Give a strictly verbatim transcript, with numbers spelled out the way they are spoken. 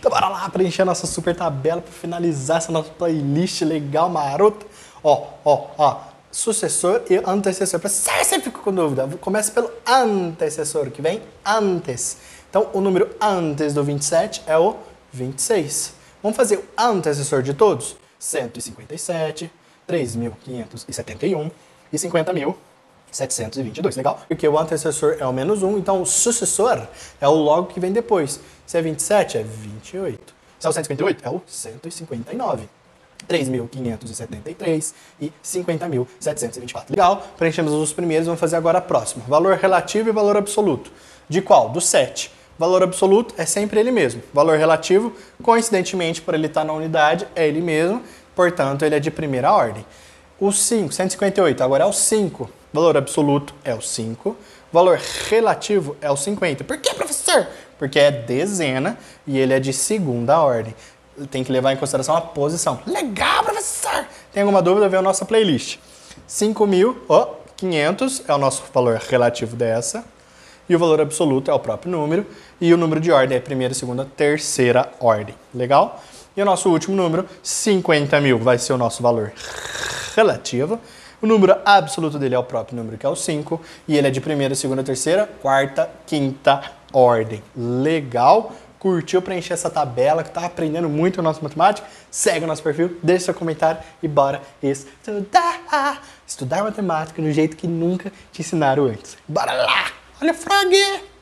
Então bora lá preencher a nossa super tabela para finalizar essa nossa playlist legal, marota. Ó, ó, ó, sucessor e antecessor. Para você sempre fica com dúvida, começa pelo antecessor, que vem antes. Então o número antes do vinte e sete é o vinte e seis. Vamos fazer o antecessor de todos? cento e cinquenta e sete, três mil quinhentos e setenta e um e cinquenta mil setecentos e vinte e dois. Legal? Porque o antecessor é o menos um, então o sucessor é o logo que vem depois. Se é vinte e sete, é vinte e oito. Se é o cento e cinquenta e oito, é o cento e cinquenta e nove. três mil quinhentos e setenta e três e cinquenta mil setecentos e vinte e quatro. Legal? Preenchemos os primeiros, vamos fazer agora a próxima. Valor relativo e valor absoluto. De qual? Do sete. Valor absoluto é sempre ele mesmo. Valor relativo, coincidentemente, por ele estar na unidade, é ele mesmo. Portanto, ele é de primeira ordem. O cinco, cento e cinquenta e oito, agora é o cinco. Valor absoluto é o cinco. Valor relativo é o cinquenta. Por que, professor? Porque é dezena e ele é de segunda ordem. Tem que levar em consideração a posição. Legal, professor! Tem alguma dúvida? Vê a nossa playlist. cinco mil quinhentos é o nosso valor relativo dessa. E o valor absoluto é o próprio número. E o número de ordem é primeira, segunda, terceira ordem. Legal? E o nosso último número, cinquenta mil, vai ser o nosso valor relativo. O número absoluto dele é o próprio número, que é o cinco. E ele é de primeira, segunda, terceira, quarta, quinta ordem. Legal? Curtiu preencher essa tabela, que tá aprendendo muito a nossa matemática? Segue o nosso perfil, deixa seu comentário e bora estudar! Estudar matemática do jeito que nunca te ensinaram antes. Bora lá! Olha o frog!